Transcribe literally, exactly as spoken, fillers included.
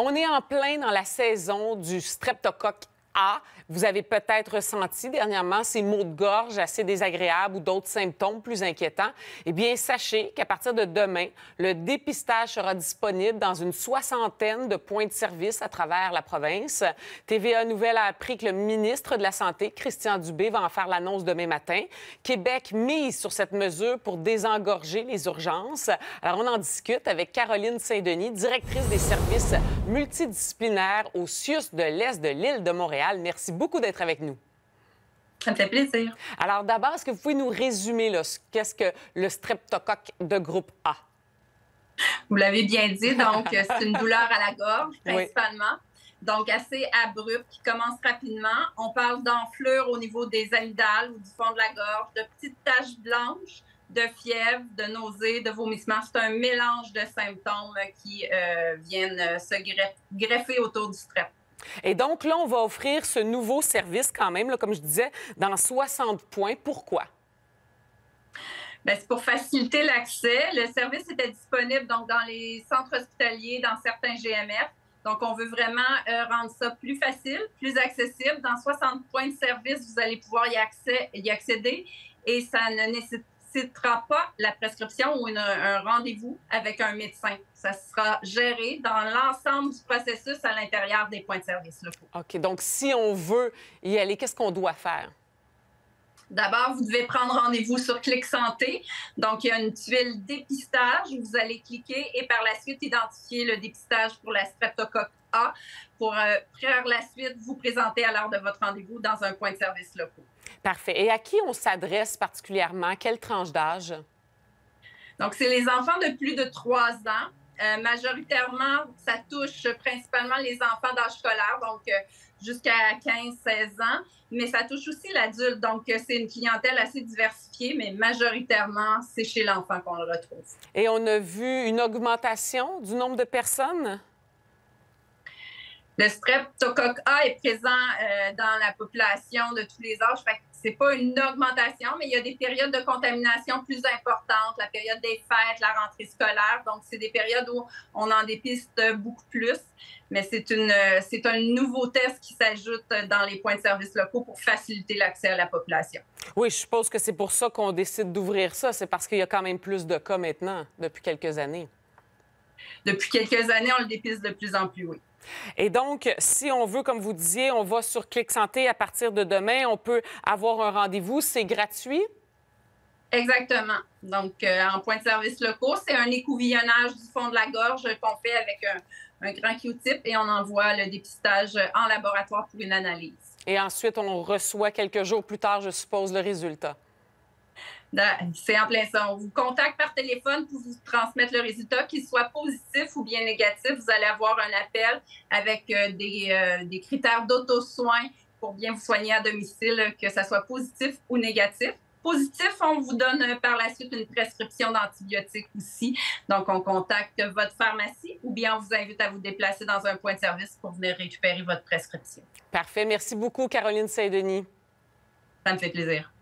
On est en plein dans la saison du streptocoque A. Vous avez peut-être ressenti dernièrement ces maux de gorge assez désagréables ou d'autres symptômes plus inquiétants. Eh bien, sachez qu'à partir de demain, le dépistage sera disponible dans une soixantaine de points de service à travers la province. T V A Nouvelles a appris que le ministre de la Santé, Christian Dubé, va en faire l'annonce demain matin. Québec mise sur cette mesure pour désengorger les urgences. Alors, on en discute avec Caroline Saint-Denis, directrice des services multidisciplinaires au C I U S de l'Est de l'île de Montréal. Merci beaucoup d'être avec nous. Ça me fait plaisir. Alors d'abord, est-ce que vous pouvez nous résumer qu'est-ce que le streptocoque de groupe A? Vous l'avez bien dit, donc c'est une douleur à la gorge principalement, oui. Donc assez abrupte, qui commence rapidement. On parle d'enflure au niveau des amygdales ou du fond de la gorge, de petites taches blanches, de fièvre, de nausées, de vomissements. C'est un mélange de symptômes qui euh, viennent se greffer autour du strep. Et donc, là, on va offrir ce nouveau service quand même, là, comme je disais, dans soixante points. Pourquoi? Bien, c'est pour faciliter l'accès. Le service était disponible donc, dans les centres hospitaliers, dans certains G M F. Donc, on veut vraiment euh, rendre ça plus facile, plus accessible. Dans soixante points de service, vous allez pouvoir y, accès, y accéder et ça ne nécessitera pas la prescription ou une, un rendez-vous avec un médecin. Ça sera géré dans l'ensemble du processus à l'intérieur des points de service locaux. OK. Donc, si on veut y aller, qu'est-ce qu'on doit faire? D'abord, vous devez prendre rendez-vous sur Clic Santé. Donc, il y a une tuile dépistage où vous allez cliquer et par la suite identifier le dépistage pour la streptocoque A pour euh, par la suite vous présenter à l'heure de votre rendez-vous dans un point de service local. Parfait. Et à qui on s'adresse particulièrement? Quelle tranche d'âge? Donc, c'est les enfants de plus de trois ans. Euh, majoritairement, ça touche principalement les enfants d'âge scolaire, donc euh, jusqu'à quinze seize ans, mais ça touche aussi l'adulte. Donc, euh, c'est une clientèle assez diversifiée, mais majoritairement, c'est chez l'enfant qu'on le retrouve. Et on a vu une augmentation du nombre de personnes? Le streptocoque A est présent euh, dans la population de tous les âges. Fait que c'est pas une augmentation, mais il y a des périodes de contamination plus importantes, la période des fêtes, la rentrée scolaire. Donc, c'est des périodes où on en dépiste beaucoup plus. Mais c'est une, c'est un nouveau test qui s'ajoute dans les points de service locaux pour faciliter l'accès à la population. Oui, je suppose que c'est pour ça qu'on décide d'ouvrir ça. C'est parce qu'il y a quand même plus de cas maintenant, depuis quelques années. Depuis quelques années, on le dépiste de plus en plus, oui. Et donc, si on veut, comme vous disiez, on va sur Clic Santé à partir de demain, on peut avoir un rendez-vous. C'est gratuit? Exactement. Donc, euh, en point de service locaux, c'est un écouvillonnage du fond de la gorge qu'on fait avec un, un grand Q-tip et on envoie le dépistage en laboratoire pour une analyse. Et ensuite, on reçoit quelques jours plus tard, je suppose, le résultat. C'est en plein ça. On vous contacte par téléphone pour vous transmettre le résultat, qu'il soit positif ou bien négatif. Vous allez avoir un appel avec euh, des, euh, des critères d'auto-soin pour bien vous soigner à domicile, que ça soit positif ou négatif. Positif, on vous donne euh, par la suite une prescription d'antibiotiques aussi. Donc, on contacte votre pharmacie ou bien on vous invite à vous déplacer dans un point de service pour venir récupérer votre prescription. Parfait. Merci beaucoup, Caroline Saint-Denis. Ça me fait plaisir.